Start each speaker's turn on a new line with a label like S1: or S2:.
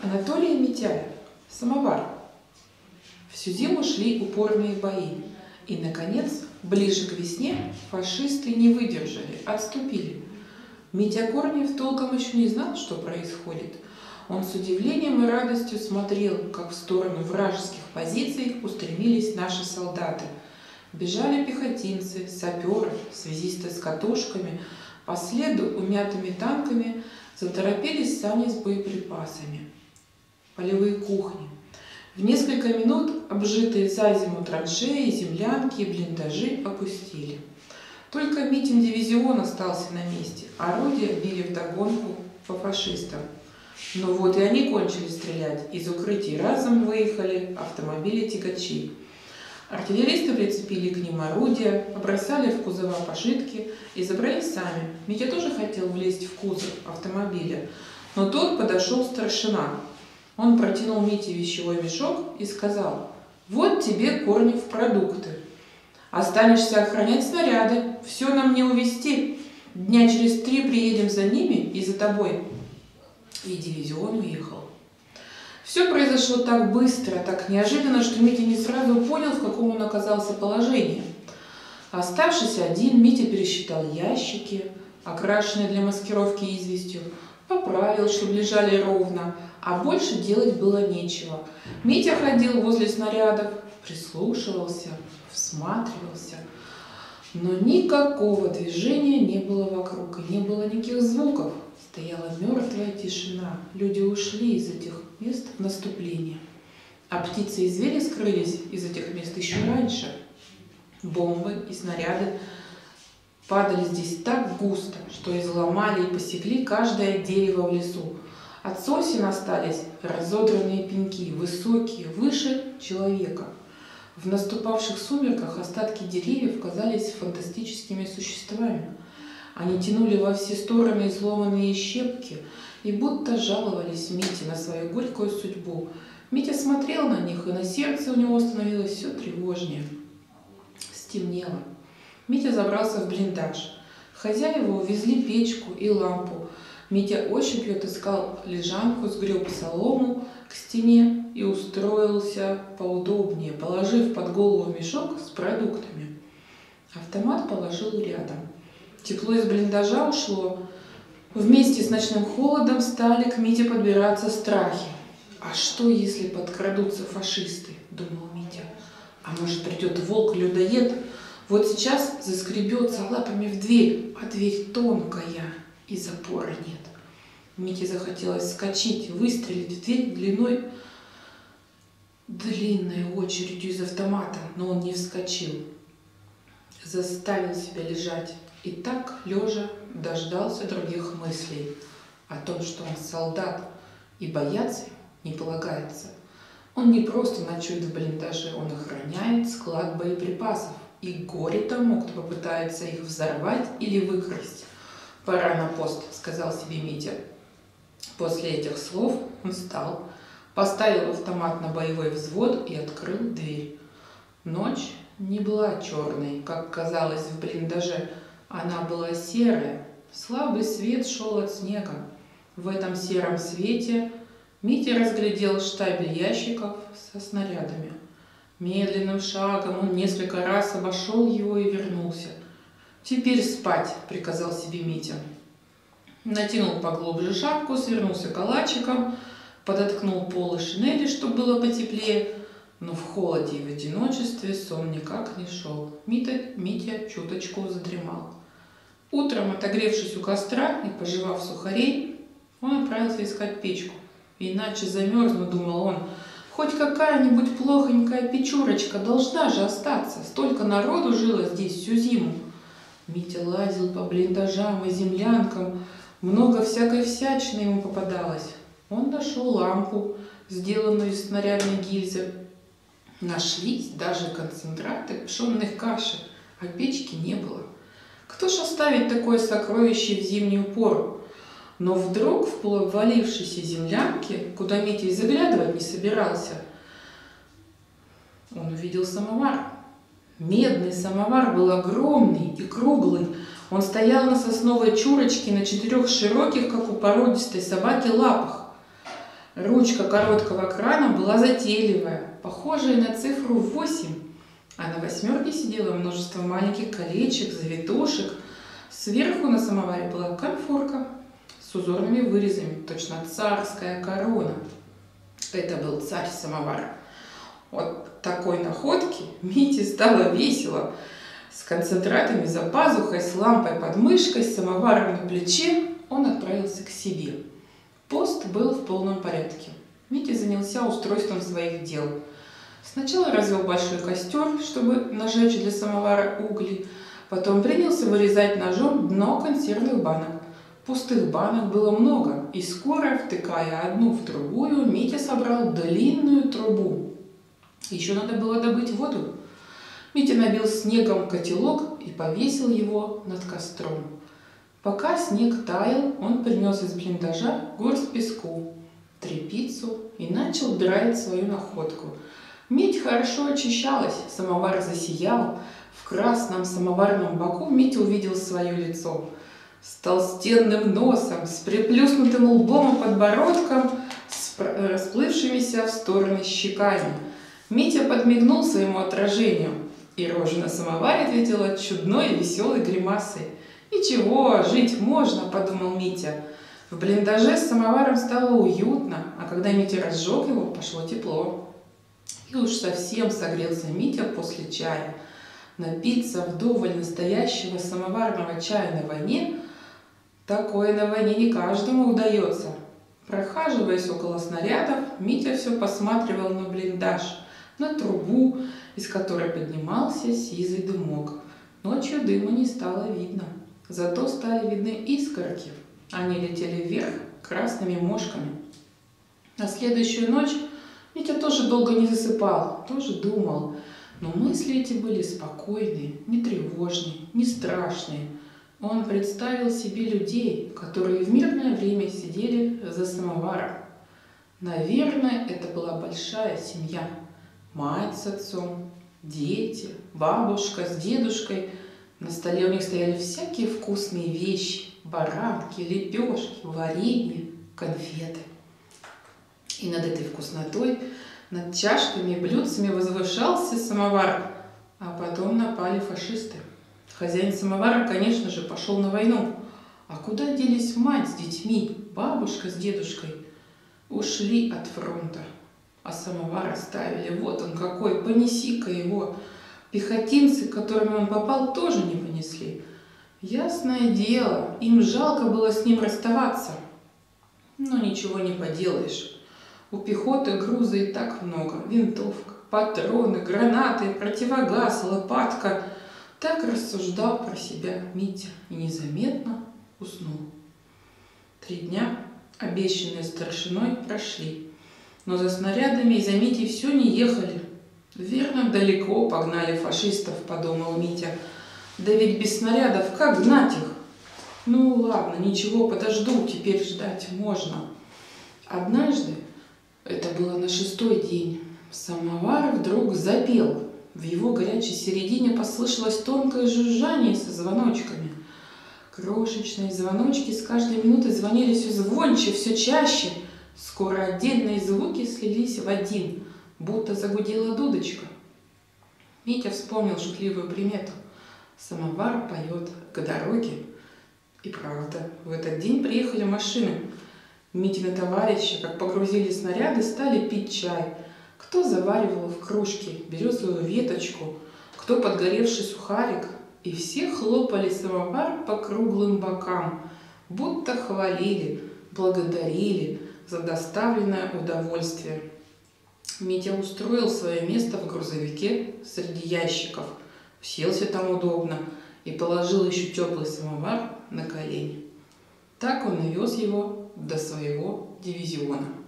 S1: Анатолий Митяев. Самовар. Всю зиму шли упорные бои. И, наконец, ближе к весне фашисты не выдержали, отступили. Митя Корнев толком еще не знал, что происходит. Он с удивлением и радостью смотрел, как в сторону вражеских позиций устремились наши солдаты. Бежали пехотинцы, саперы, связисты с катушками, по следу умятыми танками заторопились сани с боеприпасами. Полевые кухни. В несколько минут обжитые за зиму траншеи, землянки и блиндажи опустили. Только Митин дивизион остался на месте. Орудия били вдогонку по фашистам. Но вот и они кончили стрелять. Из укрытий разом выехали автомобили-тягачи. Артиллеристы прицепили к ним орудия, побросали в кузова пошитки и забрались сами. Митя тоже хотел влезть в кузов автомобиля, но тут подошел старшина. Он протянул Мите вещевой мешок и сказал: «Вот тебе, Корнев, продукты. Останешься охранять снаряды, все нам не увезти. Дня через 3 приедем за ними и за тобой». И дивизион уехал. Все произошло так быстро, так неожиданно, что Митя не сразу понял, в каком он оказался положении. Оставшись один, Митя пересчитал ящики, окрашенные для маскировки известью, поправил, чтобы лежали ровно, а больше делать было нечего. Митя ходил возле снарядов, прислушивался, всматривался, но никакого движения не было вокруг, и не было никаких звуков. Стояла мертвая тишина. Люди ушли из этих мест в наступление. А птицы и звери скрылись из этих мест еще раньше. Бомбы и снаряды падали здесь так густо, что изломали и посекли каждое дерево в лесу. От сосен остались разодранные пеньки, высокие, выше человека. В наступавших сумерках остатки деревьев казались фантастическими существами. Они тянули во все стороны изломанные щепки и будто жаловались Мите на свою горькую судьбу. Митя смотрел на них, и на сердце у него становилось все тревожнее. Стемнело. Митя забрался в блиндаж. Хозяева увезли печку и лампу. Митя ощупью отыскал лежанку, сгреб солому к стене и устроился поудобнее, положив под голову мешок с продуктами. Автомат положил рядом. Тепло из блиндажа ушло. Вместе с ночным холодом стали к Мите подбираться страхи. «А что, если подкрадутся фашисты?» – думал Митя. «А может, придет волк-людоед? Вот сейчас заскребется лапами в дверь, а дверь тонкая, и запора нет». Мите захотелось вскочить, выстрелить в дверь длинной очередью из автомата, но он не вскочил. Заставил себя лежать. И так, лежа, дождался других мыслей о том, что он солдат, и бояться не полагается. Он не просто ночует в блиндаже, он охраняет склад боеприпасов. И горе тому, кто попытается их взорвать или выкрасть. «Пора на пост», — сказал себе Митя. После этих слов он встал, поставил автомат на боевой взвод и открыл дверь. Ночь не была черной, как казалось в блиндаже. Она была серая, слабый свет шел от снега. В этом сером свете Митя разглядел штабель ящиков со снарядами. Медленным шагом он несколько раз обошел его и вернулся. «Теперь спать», — приказал себе Митя. Натянул поглубже шапку, свернулся калачиком, подоткнул полы шинели, чтобы было потеплее, но в холоде и в одиночестве сон никак не шел. Митя чуточку задремал. Утром, отогревшись у костра и пожевав сухарей, он отправился искать печку. «Иначе замерзну», — думал он. «Хоть какая-нибудь плохонькая печурочка должна же остаться. Столько народу жило здесь всю зиму». Митя лазил по блиндажам и землянкам. Много всякой всячины ему попадалось. Он нашел лампу, сделанную из снарядной гильзы. Нашлись даже концентраты пшенных каши, а печки не было. Кто ж оставит такое сокровище в зимнюю пору? Но вдруг в полуобвалившейся землянке, куда Митя и заглядывать не собирался, он увидел самовар. Медный самовар был огромный и круглый. Он стоял на сосновой чурочке на 4 широких, как у породистой собаки, лапах. Ручка короткого крана была затейливая, похожая на цифру 8, а на восьмерке сидело множество маленьких колечек, завитушек. Сверху на самоваре была конфорка с узорными вырезами, точно царская корона. Это был царь самовара. От такой находки Мите стало весело. С концентратами за пазухой, с лампой под мышкой, с самоваром на плече он отправился к себе. Пост был в полном порядке. Митя занялся устройством своих дел. Сначала развел большой костер, чтобы нажечь для самовара угли. Потом принялся вырезать ножом дно консервных банок. Пустых банок было много, и скоро, втыкая одну в другую, Митя собрал длинную трубу. Еще надо было добыть воду. Митя набил снегом котелок и повесил его над костром. Пока снег таял, он принес из блиндажа горсть песку, тряпицу и начал драить свою находку. Медь хорошо очищалась, самовар засиял. В красном самоварном боку Митя увидел свое лицо. С толстенным носом, с приплюснутым лбом и подбородком, с расплывшимися в стороны щеками. Митя подмигнул своему отражению, и рожа на самоваре ответила чудной и веселой гримасой. «Ничего, жить можно», — подумал Митя. В блиндаже с самоваром стало уютно, а когда Митя разжег его, пошло тепло. И уж совсем согрелся Митя после чая. Напиться вдоволь настоящего самоварного чая на войне — такое на войне не каждому удается. Прохаживаясь около снарядов, Митя все посматривал на блиндаж, на трубу, из которой поднимался сизый дымок. Ночью дыма не стало видно, зато стали видны искорки. Они летели вверх красными мошками. На следующую ночь Митя тоже долго не засыпал, тоже думал. Но мысли эти были спокойные, не тревожные, не страшные. Он представил себе людей, которые в мирное время сидели за самоваром. Наверное, это была большая семья. Мать с отцом, дети, бабушка с дедушкой. На столе у них стояли всякие вкусные вещи. Баранки, лепешки, варенье, конфеты. И над этой вкуснотой, над чашками и блюдцами возвышался самовар. А потом напали фашисты. Хозяин самовара, конечно же, пошел на войну. А куда делись мать с детьми, бабушка с дедушкой? Ушли от фронта. А самовар оставили. Вот он какой, понеси-ка его. Пехотинцы, к которым он попал, тоже не понесли. Ясное дело, им жалко было с ним расставаться. Но ничего не поделаешь. У пехоты груза и так много. Винтовка, патроны, гранаты, противогаз, лопатка. Так рассуждал про себя Митя и незаметно уснул. 3 дня, обещанные старшиной, прошли. Но за снарядами и за Митей все не ехали. Верно, далеко погнали фашистов, подумал Митя. Да ведь без снарядов как гнать их? Ну ладно, ничего, подожду, теперь ждать можно. Однажды, это было на 6-й день, самовар вдруг запел. В его горячей середине послышалось тонкое жужжание со звоночками. Крошечные звоночки с каждой минутой звонили все звонче, все чаще. Скоро отдельные звуки слились в один, будто загудела дудочка. Митя вспомнил шутливую примету. Самовар поет к дороге. И правда, в этот день приехали машины. Митины товарищи, как погрузили снаряды, стали пить чай. Кто заваривал в кружке березовую веточку, кто подгоревший сухарик. И все хлопали самовар по круглым бокам, будто хвалили, благодарили за доставленное удовольствие. Митя устроил свое место в грузовике среди ящиков, уселся там удобно и положил еще теплый самовар на колени. Так он и вез его до своего дивизиона.